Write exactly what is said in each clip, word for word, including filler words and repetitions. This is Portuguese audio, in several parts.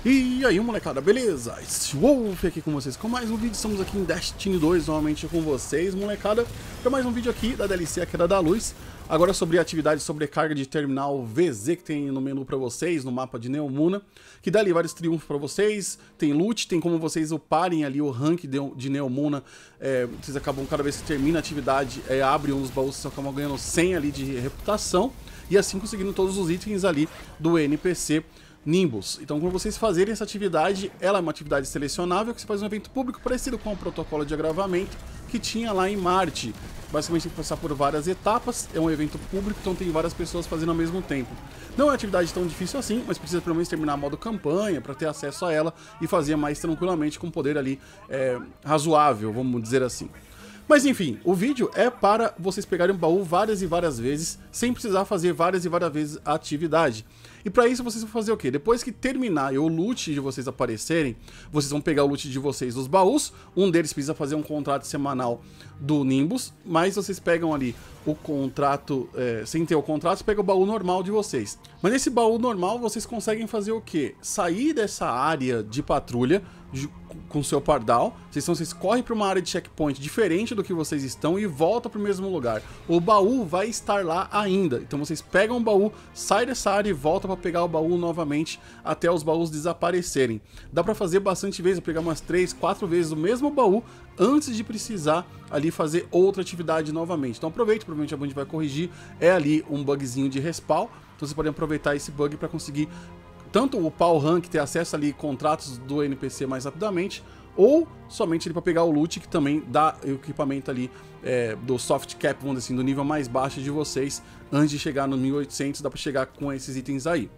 E aí, molecada, beleza? Esse Wolf aqui com vocês com mais um vídeo. Estamos aqui em Destiny dois novamente com vocês, molecada, para mais um vídeo aqui da D L C, a Queda da Luz. Agora sobre a atividade sobrecarga de terminal V Z que tem no menu para vocês, no mapa de Neomuna, que dá ali vários triunfos para vocês. Tem loot, tem como vocês uparem ali o rank de, de Neomuna. É, vocês acabam, cada vez que termina a atividade, é, abre um dos baús, vocês acabam ganhando cem ali de reputação. E assim conseguindo todos os itens ali do N P C Nimbus. Então, quando vocês fazerem essa atividade, ela é uma atividade selecionável que você faz um evento público parecido com o protocolo de agravamento que tinha lá em Marte. Basicamente tem que passar por várias etapas, é um evento público, então tem várias pessoas fazendo ao mesmo tempo. Não é uma atividade tão difícil assim, mas precisa pelo menos terminar modo campanha para ter acesso a ela e fazer mais tranquilamente com poder ali é, razoável, vamos dizer assim. Mas enfim, o vídeo é para vocês pegarem o baú várias e várias vezes, sem precisar fazer várias e várias vezes a atividade. E para isso vocês vão fazer o quê? Depois que terminar e o loot de vocês aparecerem, vocês vão pegar o loot de vocês dos baús. Um deles precisa fazer um contrato semanal do Nimbus, mas vocês pegam ali o contrato, é, sem ter o contrato, você pega o baú normal de vocês. Mas nesse baú normal vocês conseguem fazer o quê? Sair dessa área de patrulha com o seu pardal, vocês, são, vocês correm para uma área de checkpoint diferente do que vocês estão e voltam para o mesmo lugar. O baú vai estar lá ainda, então vocês pegam o baú, saem dessa área e voltam para pegar o baú novamente até os baús desaparecerem. Dá para fazer bastante vezes, pegar umas três, quatro vezes o mesmo baú antes de precisar ali fazer outra atividade novamente. Então aproveite, provavelmente a Band vai corrigir, é ali um bugzinho de respawn, então vocês podem aproveitar esse bug para conseguir tanto upar o rank, ter acesso ali contratos do N P C mais rapidamente, ou somente para pegar o loot, que também dá o equipamento ali é, do soft cap, vamos dizer assim, do nível mais baixo de vocês, antes de chegar no mil e oitocentos, dá para chegar com esses itens aí.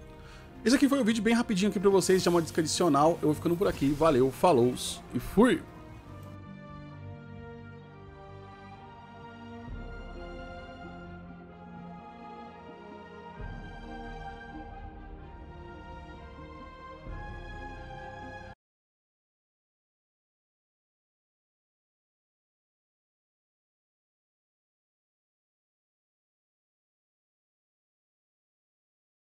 Esse aqui foi um vídeo bem rapidinho aqui para vocês, já uma dica adicional. Eu vou ficando por aqui, valeu, falou e fui!